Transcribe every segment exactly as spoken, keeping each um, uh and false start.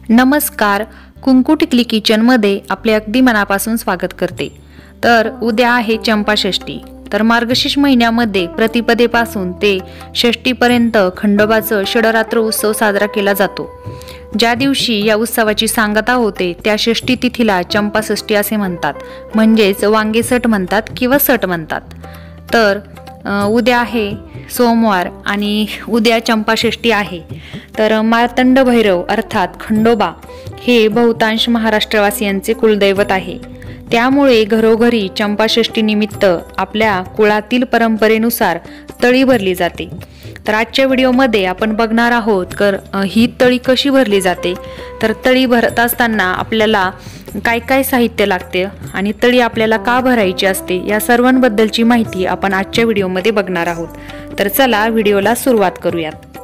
नमस्कार, कुंकू टिकली किचनमध्ये आपले अगदी मनापासून स्वागत करते। तर उद्या आहे चंपाषष्ठी। तर मार्गशीर्ष महिन्यामध्ये प्रतिपदेपासून ते षष्टीपर्यंत खंडोबाचा षडरात्र उत्सव साजरा केला जातो। ज्या दिवशी या उत्सवाची सांगता होते त्या षष्ठी तिथीला चंपाषष्ठी असे म्हणतात, म्हणजेच वांगे सट म्हणतात किंवा सट म्हणतात। तर उद्या आहे सोमवार आणि उद्या चंपाषष्ठी आहे। तर मार्तंड भैरव अर्थात खंडोबा हे बहुतांश महाराष्ट्रवासियांचे कुलदैवत आहे। त्यामुळे घरोघरी चंपाषष्ठी निमित्त आपल्या कुळातील परंपरेनुसार तळी भरली जाते। तर आजच्या व्हिडिओमध्ये आपण बघणार आहोत तर ही तळी कशी भरली जाते, तर तळी भरत असताना आपल्याला काय काय साहित्य लागते आणि तळी आपल्याला का भरायची असते या सर्वांबद्दलची माहिती आपण आजच्या व्हिडिओमध्ये बघणार आहोत। तर चला व्हिडिओला सुरुवात करूयात।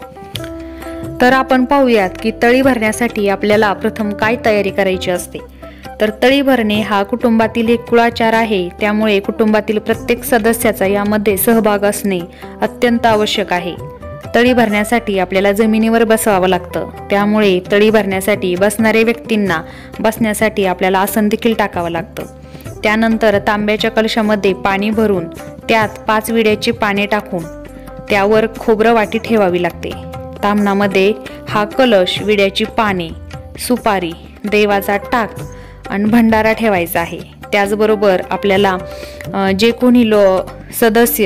तर आपण पाहूयात की तळी भरण्यासाठी आपल्याला प्रथम काय तयारी करायची असते। तर तळी भरणे हा कुटुंबातील एक कुळाचार आहे, त्यामुळे कुटुंबातील प्रत्येक सदस्याचा यामध्ये सहभाग असणे अत्यंत आवश्यक आहे। तळी भरण्यासाठी आपल्याला जमिनीवर बसवावं लागतं, त्यामुळे तळी भरण्यासाठी बसणाऱ्या व्यक्तींना बसण्यासाठी आपल्याला आसन देखील टाकावं लागतं। त्यानंतर तांब्याच्या कलशामध्ये पाणी भरून त्यात पाच विड्याची पाने टाकून त्यावर खोबरं वाटी ठेवावी लागते। ताम्हणामध्ये हा कलश, विड्याची पाने, सुपारी, देवाचा टाक आणि भंडारा ठेवायचा आहे। त्याचबरोबर आपल्याला जे कोणी लो सदस्य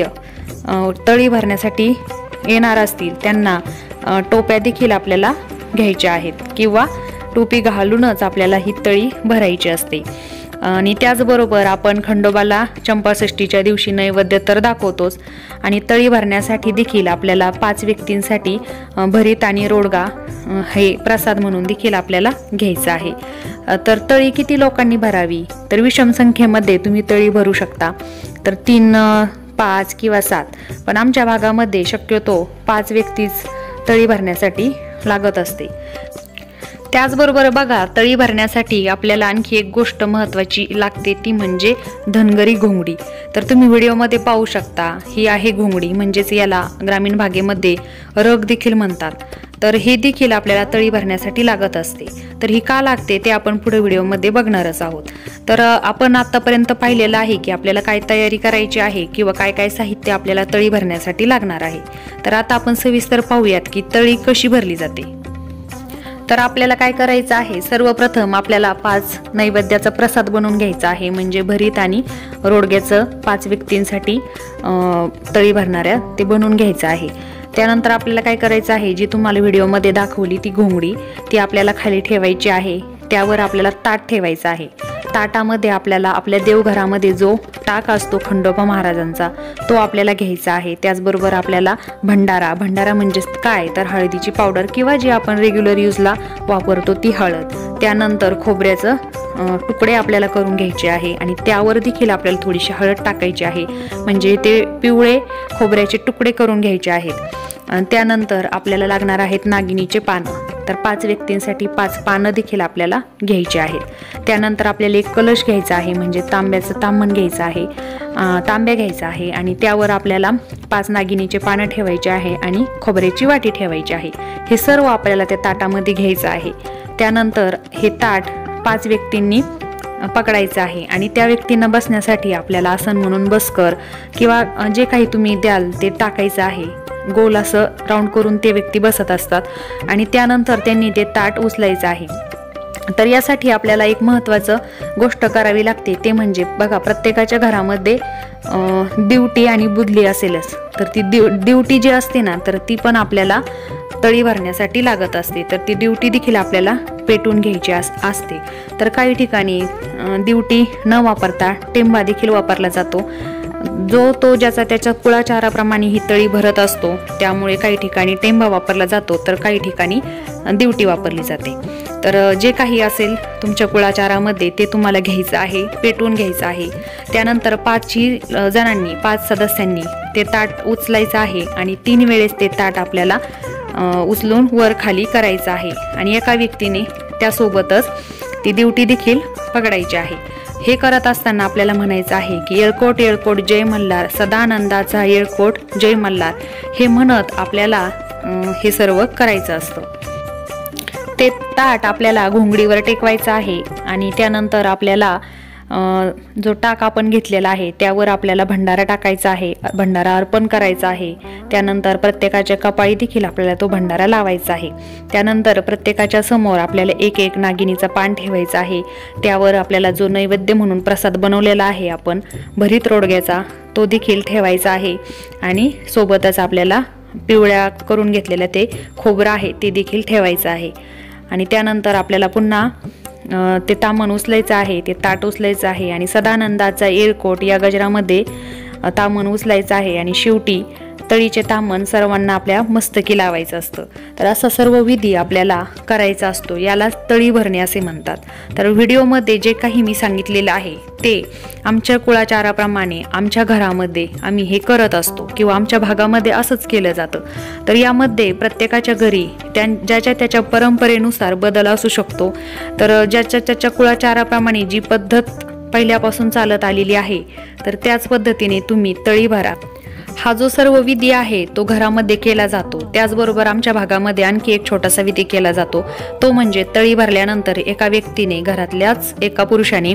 तळी भरण्यासाठी येणार असतील त्यांना टोप्या देखील आपल्याला घ्यायच्या आहेत किंवा टोपी घालूनच आपल्याला ही तळी भरायची असते। आणि त्याचबरोबर आपण खंडोबाला चंपाषष्ठीच्या दिवशी नैवेद्य तर दाखवतोच आणि तळी भरण्यासाठी देखील आपल्याला पाच व्यक्तींसाठी भरीत आणि रोडगा हे प्रसाद म्हणून देखील आपल्याला घ्यायचं आहे। तर तळी किती लोकांनी भरावी, तर विषम संख्येमध्ये तुम्ही तळी भरू शकता। तर तीन, पाच किंवा सात, पण आमच्या भागामध्ये शक्यतो पाच व्यक्तीच तळी भरण्यासाठी लागत असते। त्याचबरोबर बघा, तळी भरण्यासाठी आपल्याला आणखी एक गोष्ट महत्त्वाची लागते, ती म्हणजे धनगरी घोंगडी। तर तुम्ही व्हिडिओमध्ये पाहू शकता, ही आहे घोंगडी, म्हणजेच याला ग्रामीण भागेमध्ये रग देखील म्हणतात। तर हे देखील आपल्याला तळी भरण्यासाठी लागत असते। तर ही का लागते ते आपण पुढे व्हिडिओमध्ये बघणारच आहोत। तर आपण आतापर्यंत पाहिलेलं आहे की आपल्याला काय तयारी करायची आहे किंवा काय काय साहित्य आपल्याला तळी भरण्यासाठी लागणार आहे। तर आता आपण सविस्तर पाहूयात की तळी कशी भरली जाते। तर आपल्याला काय करायचं आहे, सर्वप्रथम आपल्याला पाच नैवेद्याचा प्रसाद बनवून घ्यायचा आहे, म्हणजे भरीत आणि रोडग्याचं पाच व्यक्तींसाठी तळी भरणाऱ्या ते बनवून घ्यायचं आहे। त्यानंतर आपल्याला काय करायचं आहे, जी तुम्हाला व्हिडिओमध्ये दाखवली ती घोंगडी ती आपल्याला खाली ठेवायची आहे। त्यावर आपल्याला ताट ठेवायचं आहे। ताटामध्ये आपल्याला आपल्या देवघरामध्ये जो टाक असतो खंडोबा महाराजांचा तो आपल्याला घ्यायचा आहे। त्याचबरोबर आपल्याला भंडारा, भंडारा म्हणजे काय, तर हळदीची पावडर किंवा जी आपण रेग्युलर यूजला वापरतो ती हळद। त्यानंतर खोबऱ्याचं तुकडे आपल्याला करून घ्यायचे आहे आणि त्यावर देखील आपल्याला थोडीशी हळद टाकायची आहे, म्हणजे ते पिवळे खोबऱ्याचे तुकडे करून घ्यायचे आहेत। त्यानंतर आपल्याला लागणार आहेत नागिनीचे पानं। तर पाच व्यक्तींसाठी पाच पानं देखील आपल्याला घ्यायची आहेत। त्यानंतर आपल्याला एक कलश घ्यायचा आहे, म्हणजे तांब्याचं ताम्हण घ्यायचं आहे, तांब्या घ्यायचा आहे आणि त्यावर आपल्याला पाच नागिनीचे पानं ठेवायचे आहे आणि खोबऱ्याची वाटी ठेवायची आहे। हे सर्व आपल्याला त्या ताटामध्ये घ्यायचं आहे। त्यानंतर हे ताट पाच व्यक्तींनी पकडायचं आहे आणि त्या व्यक्तींना बसण्यासाठी आपल्याला आसन म्हणून बसकर किंवा जे काही तुम्ही द्याल ते टाकायचं आहे। गोल असं राऊंड करून ते व्यक्ती बसत असतात आणि त्यानंतर त्यांनी ते ताट उचलायचं आहे। तर यासाठी आपल्याला एक महत्त्वाचं गोष्ट करावी लागते, ते म्हणजे बघा, प्रत्येकाच्या घरामध्ये दिवटी आणि बुदली असेलच। तर ती दिव दिवटी जी असते ना, तर ती पण आपल्याला तळी भरण्यासाठी लागत असते। तर ती दिवटी देखील आपल्याला पेटून घ्यायची असते। तर काही ठिकाणी दिवटी न वापरता टेंबा देखील वापरला जातो, जो तो ज्याचा त्याच्या कुळाचाराप्रमाणे ही तळी भरत असतो। त्यामुळे काही ठिकाणी टेंबा वापरला जातो तर काही ठिकाणी दिवटी वापरली जाते। तर जे काही असेल तुमच्या कुळाचारामध्ये ते तुम्हाला घ्यायचं आहे, पेटवून घ्यायचं आहे। त्यानंतर पाचही जणांनी, पाच सदस्यांनी ते ताट उचलायचं आहे आणि तीन वेळेस ते ताट आपल्याला उचलून वर खाली करायचं आहे आणि एका व्यक्तीने त्यासोबतच ती दिवटी देखील पकडायची आहे। हे करत असताना आपल्याला म्हणायचं आहे की येळकोट येळकोट जय मल्हार, सदानंदाचा येळकोट जय मल्हार, हे म्हणत आपल्याला हे सर्व करायचं असतं। ते ताट आपल्याला घोंगडीवर टेकवायचं आहे आणि त्यानंतर आपल्याला जो टाक आपण घेतलेला आहे त्यावर आपल्याला भंडारा टाकायचा आहे, भंडारा अर्पण करायचा आहे। त्यानंतर प्रत्येकाच्या कपाळी देखील आपल्याला तो भंडारा लावायचा आहे। त्यानंतर प्रत्येकाच्या समोर आपल्याला एक एक नागिनीचा पान ठेवायचा आहे। त्यावर आपल्याला जो नैवेद्य म्हणून प्रसाद बनवलेला आहे आपण भरीत रोडग्याचा तो देखील ठेवायचा आहे आणि सोबतच आपल्याला पिवळ्या करून घेतलेलं ते खोबरं आहे ते देखील ठेवायचं आहे। आणि त्यानंतर आपल्याला पुन्हा ते तामण उचलायचं आहे, ते ताट उचलायचं आहे आणि सदानंदाचा येळकोट या गजरामध्ये तामण उचलायचं आहे आणि शेवटी तळीचे तामण सर्वांना आपल्या मस्तकी लावायचं असतं। तर असा सर्व विधी आपल्याला करायचा असतो, याला तळी भरणे असे म्हणतात। तर व्हिडिओमध्ये जे काही मी सांगितलेलं आहे ते आमच्या कुळाचाराप्रमाणे आमच्या घरामध्ये आम्ही हे करत असतो किंवा आमच्या भागामध्ये असंच केलं जातं। तर यामध्ये प्रत्येकाच्या घरी त्या ज्याच्या त्याच्या परंपरेनुसार बदल असू शकतो। तर ज्याच्या त्याच्या कुळाचाराप्रमाणे जी पद्धत पहिल्यापासून चालत आलेली आहे तर त्याच पद्धतीने तुम्ही तळी भरा। हा जो सर्व विधी आहे तो घरामध्ये केला जातो। त्याचबरोबर आमच्या भागामध्ये आणखी एक छोटासा विधी केला जातो, तो म्हणजे तळी भरल्यानंतर एका व्यक्तीने घरातल्याच एका पुरुषाने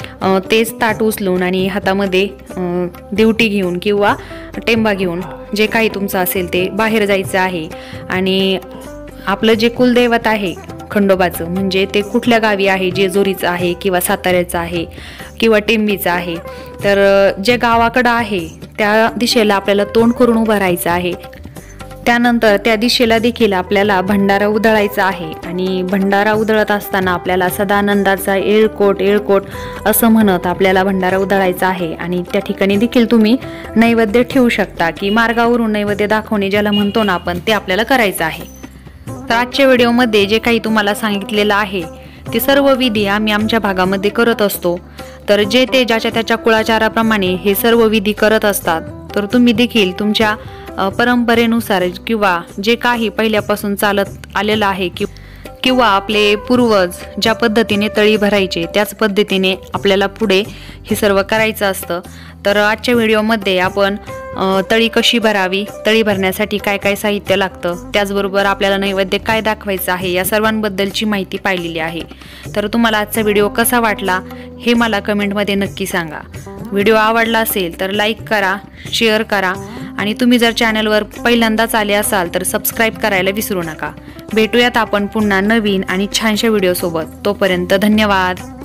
तेच ताट उचलून आणि हातामध्ये दिवटी घेऊन किंवा टेंबा घेऊन जे काही तुमचं असेल ते बाहेर जायचं आहे आणि आपलं जे कुलदैवत आहे खंडोबाचं म्हणजे ते कुठल्या गावी आहे, जेजुरीचं आहे किंवा साताऱ्याचं आहे किंवा टेंबीचं आहे, तर जे गावाकडं आहे त्या दिशेला आपल्याला तोंड करून उभं राहायचं आहे। त्यानंतर त्या दिशेला देखील आपल्याला भंडारा उधळायचा आहे आणि भंडारा उधळत असताना आपल्याला सदानंदाचा येळकोट येळकोट असं म्हणत आपल्याला भंडारा उधळायचा आहे। आणि त्या ठिकाणी देखील तुम्ही नैवेद्य ठेवू शकता की मार्गावरून नैवेद्य दाखवणे ज्याला म्हणतो ना आपण, ते आपल्याला करायचं आहे। तर आजच्या व्हिडिओमध्ये जे काही तुम्हाला सांगितलेलं आहे ते सर्व विधी आम्ही आमच्या भागामध्ये करत असतो। तर जे ते ज्याच्या त्याच्या कुळाचाराप्रमाणे हे सर्व विधी करत असतात, तर तुम्ही देखील तुमच्या परंपरेनुसार किंवा जे काही पहिल्यापासून चालत आलेलं आहे कि किंवा आपले पूर्वज ज्या पद्धतीने तळी भरायचे त्याच पद्धतीने आपल्याला पुढे हे सर्व करायचं असतं। तर आजच्या व्हिडिओमध्ये आपण तळी कशी भरावी, तळी भरण्यासाठी काय काय साहित्य लागतं, त्याचबरोबर आपल्याला नैवेद्य काय दाखवायचं आहे या सर्वांबद्दलची माहिती पाहिलेली आहे। तर तुम्हाला आजचा व्हिडिओ कसा वाटला हे मला कमेंटमध्ये नक्की सांगा। व्हिडिओ आवडला असेल तर लाईक करा, शेअर करा आणि तुम्ही जर चॅनलवर पहिल्यांदाच आले असाल तर सबस्क्राईब करायला विसरू नका। भेटूयात आपण पुन्हा नवीन आणि छानशा व्हिडिओसोबत, तोपर्यंत धन्यवाद।